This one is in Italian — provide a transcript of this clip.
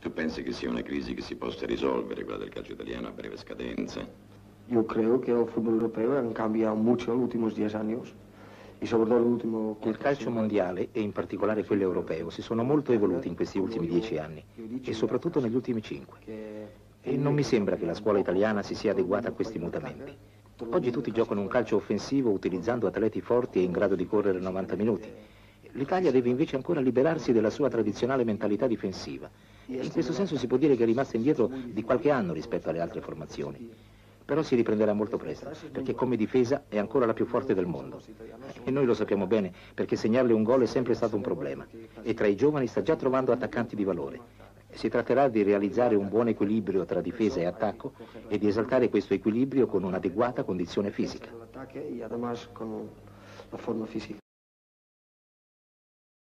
Tu pensi che sia una crisi che si possa risolvere, quella del calcio italiano, a breve scadenza? Yo creo que el fútbol europeo ha cambiado mucho en los últimos 10 años y sobre todo el último... Il calcio mondiale, e in particolare quello europeo, si sono molto evoluti in questi ultimi 10 anni e soprattutto negli ultimi 5. E non mi sembra che la scuola italiana si sia adeguata a questi mutamenti. Oggi tutti giocano un calcio offensivo utilizzando atleti forti e in grado di correre 90 minuti. L'Italia deve invece ancora liberarsi della sua tradizionale mentalità difensiva. In questo senso si può dire che è rimasta indietro di qualche anno rispetto alle altre formazioni. Però si riprenderà molto presto, perché come difesa è ancora la più forte del mondo. E noi lo sappiamo bene, perché segnarle un gol è sempre stato un problema. E tra i giovani sta già trovando attaccanti di valore. Si tratterà di realizzare un buon equilibrio tra difesa e attacco e di esaltare questo equilibrio con un'adeguata condizione fisica.